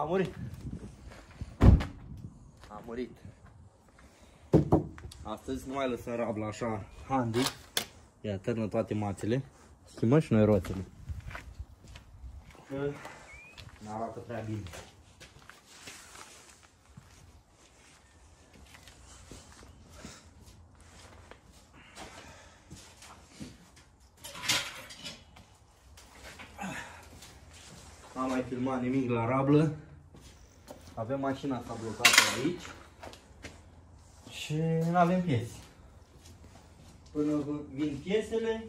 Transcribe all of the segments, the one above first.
murit. A murit. Astăzi nu mai lăsăm rabla așa handy. Ia, târnă toate mațele. Schimbăm și noi roțele. Că n-arată prea bine. N-am mai filmat nimic la rablă. Avem mașina asta blocată aici. Și nu avem piese. Până vin piesele,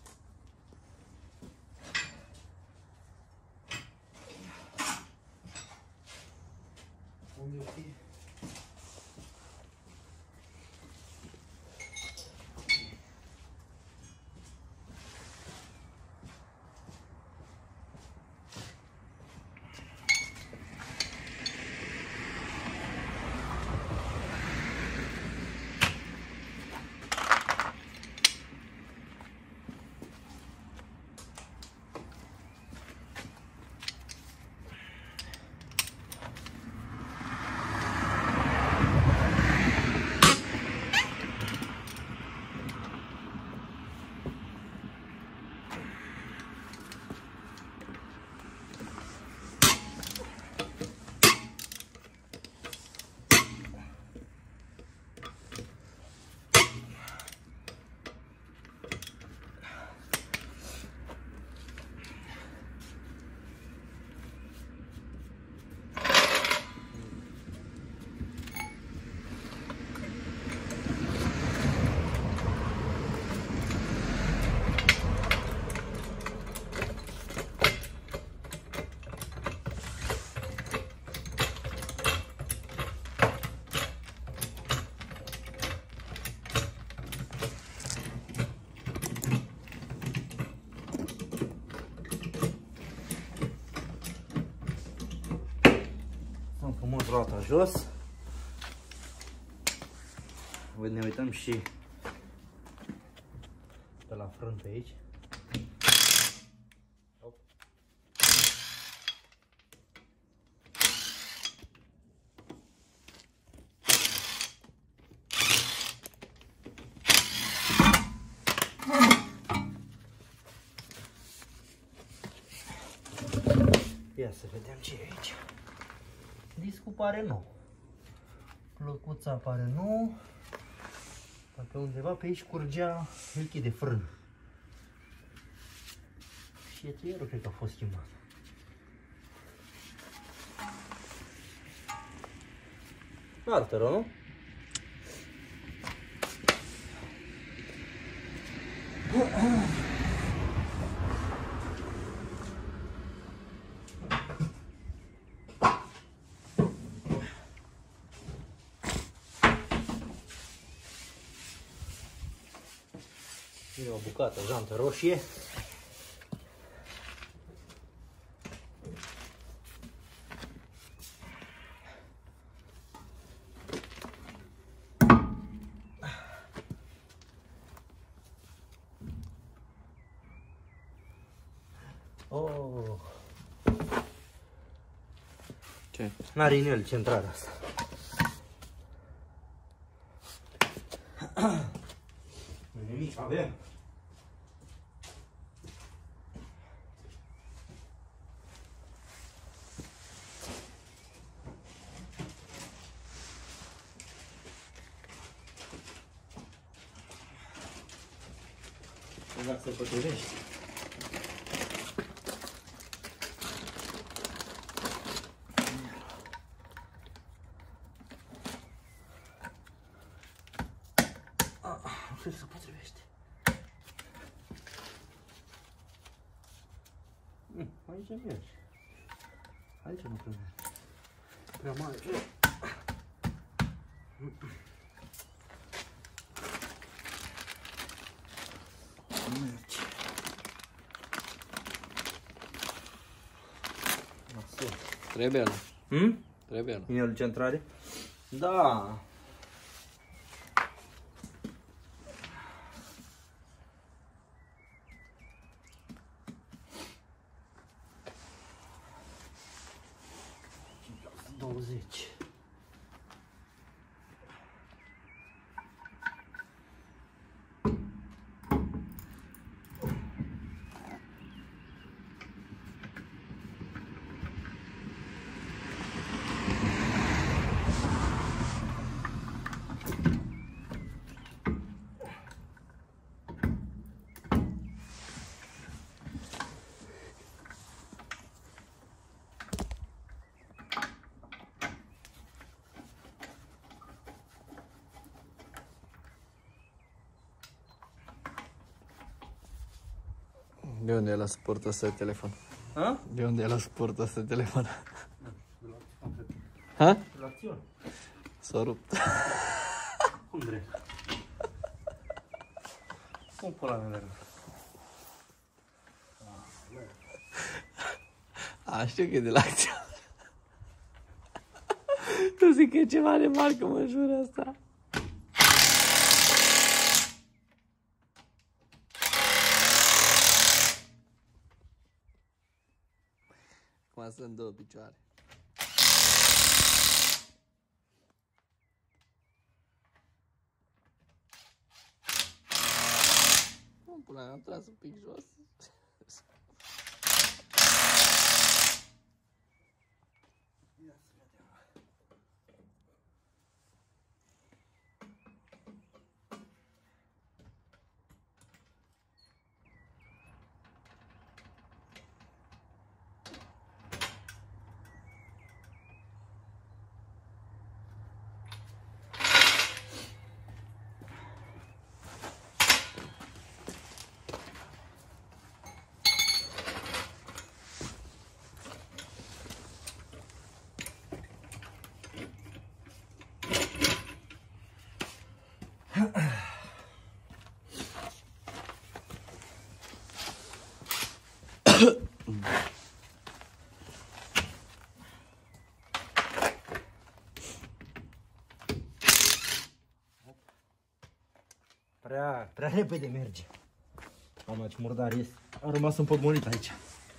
unde o fi? Frumos roata jos. Ne uităm și pe la frântă aici. Ia să vedem ce e aici. Discul pare nou. Plăcuța pare nou. Dacă undeva pe aici curgea lichid de frân. Și etuierul cred că a fost schimbat. Nu arată rău, nu? E o bucată, jantă roșie. Oh. Ce? N-are inel centrarea asta. Nimic, avem. Dacă se potrivește. Nu știu se potrivește. Aici merge. Aici nu primește. Prea mare. Merge. Trebuie ăla. Trebuie ăla. Inelul centrare? Da. 10. De unde e la suport ăsta de telefon? Ha? De unde e la suport ăsta de telefon? Ha? Relațion. S-a rupt. Cum drept? Cum pula mea? A, știu că e de la acțiune. Tu zic că e ceva de marcă, mă jur asta. Acum sunt două picioare. Cum pula mea, am tras un pic jos. Prea repede merge. Mamă, ce murdar este. Am rămas împotmolit aici.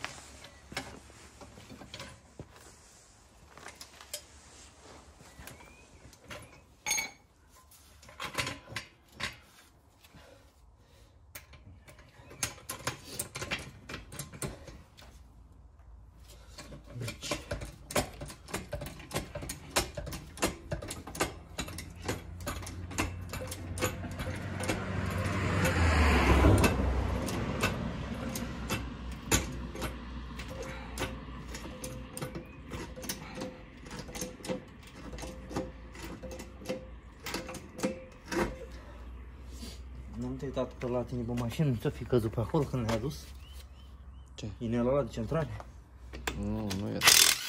Nu te-ai uitat pe la tine pe mașină, nu ți-o fi căzut pe acolo când l-ai adus? Ce? Inelul ăla de centrare? Nu, nu era.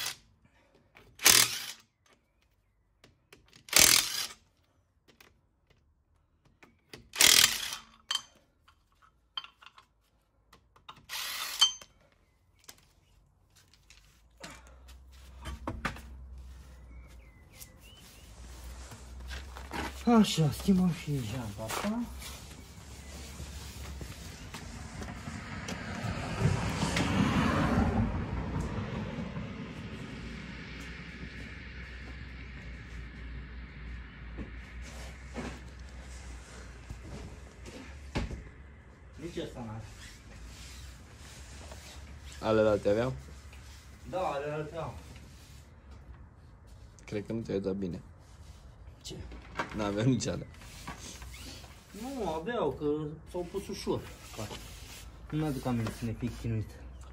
Așa, schimbăm și geanta asta. Nici asta n-are. Alea te aveau? Da, ale aveau. Cred că nu te-ai dat bine. Ce? N-aveau nici alea. Nu, aveau, că s-au pus ușor. Nu mi-aduc aminte să ne fi chinuit.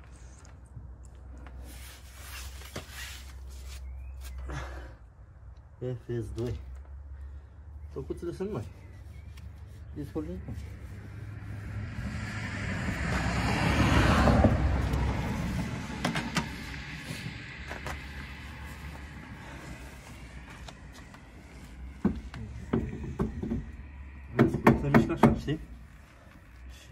FS2. Tăcuțele sunt noi. Discolini. Se mișcă așa, știi? Și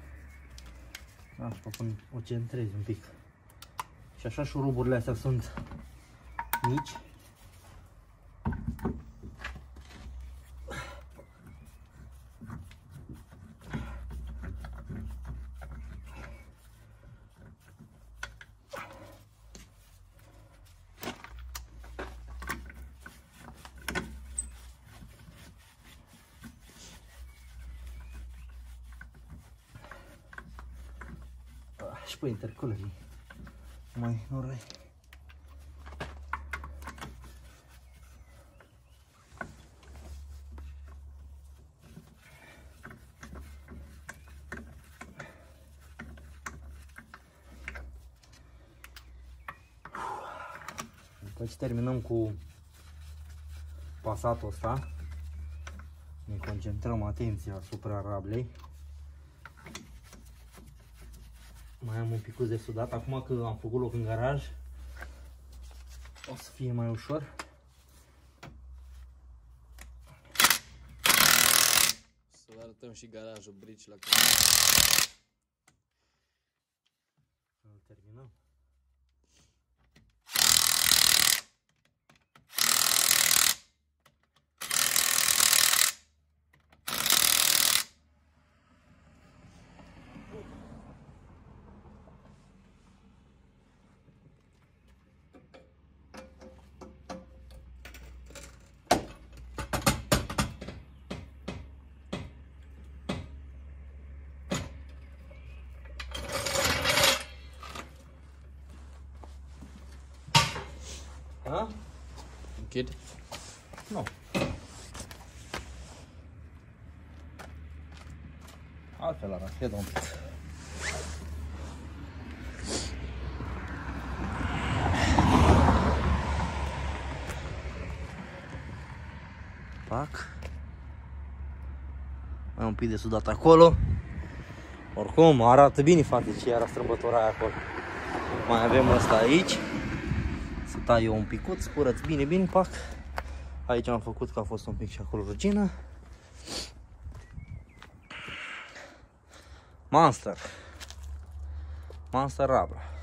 așa, până o centrezi un pic. Și așa șuruburile astea sunt mici. Și pe interculerii. Mai noroi. După ce terminăm cu pasatul ăsta, ne concentrăm atenția asupra rablei. Mai am un picuț de sudat. Acum că am făcut loc în garaj, o să fie mai ușor. Să vă arătăm și garajul brici la care Îl terminăm. Da? închid. Nu. Altfel arată, fie un pic. Pac. Mai un pic de sudat acolo. Oricum arată bine, frate, ce era strâmbătora aia acolo. Mai avem ăsta aici. Să tai eu un picuț, curăț bine, bine, pac. Aici am făcut că a fost un pic și acolo rugină. Monster Rabla.